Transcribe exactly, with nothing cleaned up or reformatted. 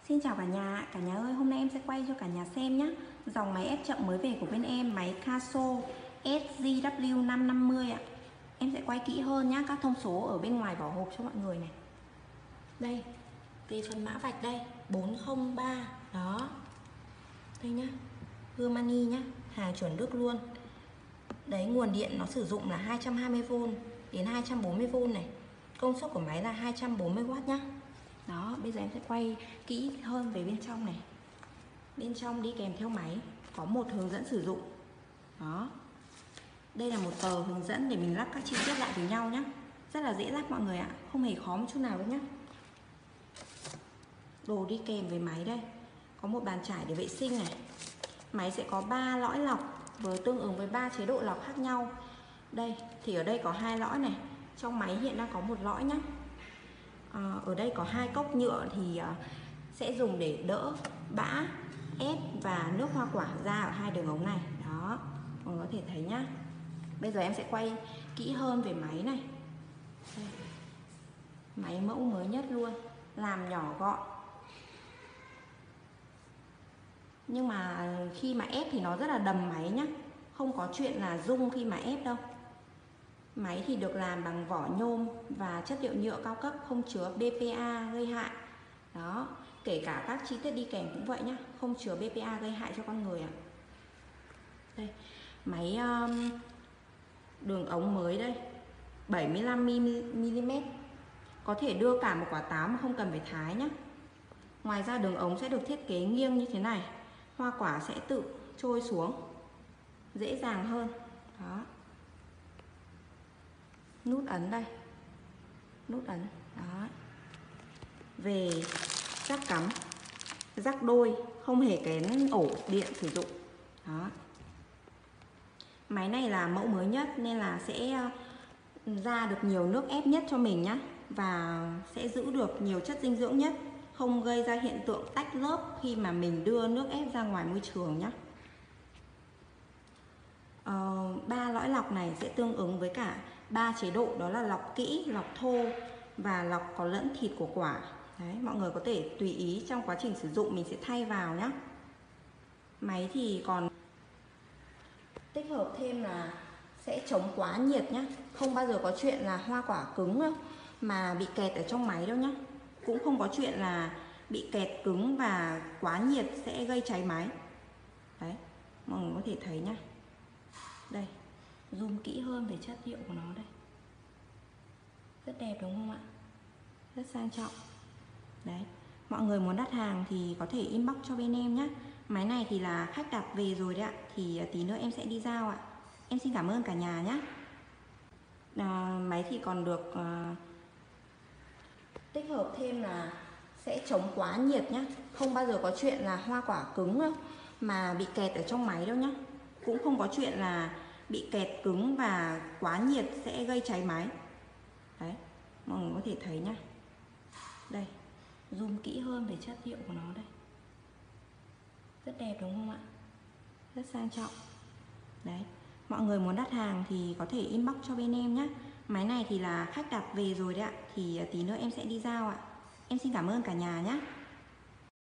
Xin chào cả nhà, cả nhà ơi, hôm nay em sẽ quay cho cả nhà xem nhé. Dòng máy ép chậm mới về của bên em, máy Caso S G W năm năm mươi ạ. Em sẽ quay kỹ hơn nhé, các thông số ở bên ngoài vỏ hộp cho mọi người này. Đây, về phần mã vạch đây, bốn không ba, đó. Đây nhá, Germany nhá, hàng chuẩn Đức luôn. Đấy, nguồn điện nó sử dụng là hai trăm hai mươi vôn đến hai trăm bốn mươi vôn này. Công suất của máy là hai trăm bốn mươi oát nhá. Đó, bây giờ em sẽ quay kỹ hơn về bên trong này. Bên trong đi kèm theo máy có một hướng dẫn sử dụng. Đó. Đây là một tờ hướng dẫn để mình lắp các chi tiết lại với nhau nhé. Rất là dễ lắp mọi người ạ, không hề khó một chút nào đâu nhé. Đồ đi kèm với máy đây. Có một bàn chải để vệ sinh này. Máy sẽ có ba lõi lọc với tương ứng với ba chế độ lọc khác nhau. Đây, thì ở đây có hai lõi này. Trong máy hiện đang có một lõi nhé. À, ở đây có hai cốc nhựa thì uh, sẽ dùng để đỡ bã, ép và nước hoa quả ra ở hai đường ống này. Đó, mọi người có thể thấy nhá. Bây giờ em sẽ quay kỹ hơn về máy này. Đây. Máy mẫu mới nhất luôn, làm nhỏ gọn. Nhưng mà khi mà ép thì nó rất là đầm máy nhá. Không có chuyện là rung khi mà ép đâu. Máy thì được làm bằng vỏ nhôm và chất liệu nhựa cao cấp, không chứa bê pê a gây hại. Đó, kể cả các chi tiết đi kèm cũng vậy nhá, không chứa bê pê a gây hại cho con người ạ. À. Đây, máy um, đường ống mới đây, bảy mươi lăm mi li mét. Có thể đưa cả một quả táo mà không cần phải thái nhá. Ngoài ra đường ống sẽ được thiết kế nghiêng như thế này, hoa quả sẽ tự trôi xuống dễ dàng hơn. Đó. Nút ấn đây, nút ấn, đó. Về rắc cắm, rắc đôi, không hề kén ổ điện sử dụng. Đó. Máy này là mẫu mới nhất nên là sẽ ra được nhiều nước ép nhất cho mình nhá. Và sẽ giữ được nhiều chất dinh dưỡng nhất, không gây ra hiện tượng tách lớp khi mà mình đưa nước ép ra ngoài môi trường nhá. Ờ, ba lõi lọc này sẽ tương ứng với cả ba chế độ, đó là lọc kỹ, lọc thô và lọc có lẫn thịt của quả. Đấy, mọi người có thể tùy ý trong quá trình sử dụng mình sẽ thay vào nhé. Máy thì còn tích hợp thêm là sẽ chống quá nhiệt nhé. Không bao giờ có chuyện là hoa quả cứng đâu mà bị kẹt ở trong máy đâu nhé. Cũng không có chuyện là bị kẹt cứng và quá nhiệt sẽ gây cháy máy. Đấy, mọi người có thể thấy nhé. Đây, zoom kỹ hơn về chất liệu của nó đây. Rất đẹp đúng không ạ? Rất sang trọng. Đấy, mọi người muốn đặt hàng thì có thể inbox cho bên em nhé. Máy này thì là khách đặt về rồi đấy ạ. Thì tí nữa em sẽ đi giao ạ. Em xin cảm ơn cả nhà nhé. à, Máy thì còn được à, tích hợp thêm là sẽ chống quá nhiệt nhé. Không bao giờ có chuyện là hoa quả cứng đâu mà bị kẹt ở trong máy đâu nhé. Cũng không có chuyện là bị kẹt cứng và quá nhiệt sẽ gây cháy máy. Đấy, mọi người có thể thấy nhá. Đây, zoom kỹ hơn về chất liệu của nó đây. Rất đẹp đúng không ạ? Rất sang trọng. Đấy, mọi người muốn đặt hàng thì có thể inbox cho bên em nhé. Máy này thì là khách đặt về rồi đấy ạ. Thì tí nữa em sẽ đi giao ạ. Em xin cảm ơn cả nhà nhé.